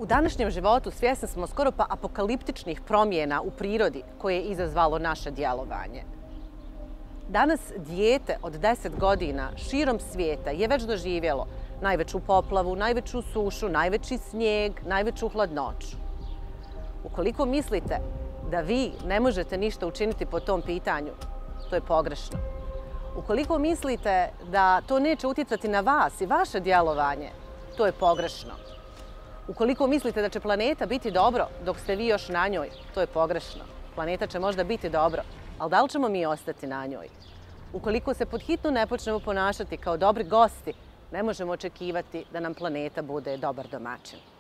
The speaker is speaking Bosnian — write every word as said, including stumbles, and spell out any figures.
U današnjem životu svjesni smo skoro pa apokaliptičnih promjena u prirodi koje je izazvalo naše djelovanje. Danas dijete od deset godina širom svijeta je već doživjelo najveću poplavu, najveću sušu, najveći snijeg, najveću hladnoću. Ukoliko mislite da vi ne možete ništa učiniti po tom pitanju, to je pogrešno. Ukoliko mislite da to neće utjecati na vas i vaše djelovanje, to je pogrešno. Ukoliko mislite da će planeta biti dobro dok ste vi još na njoj, to je pogrešno. Planeta će možda biti dobro, ali da li ćemo mi ostati na njoj? Ukoliko se pod hitno ne počnemo ponašati kao dobri gosti, ne možemo očekivati da nam planeta bude dobar domaćin.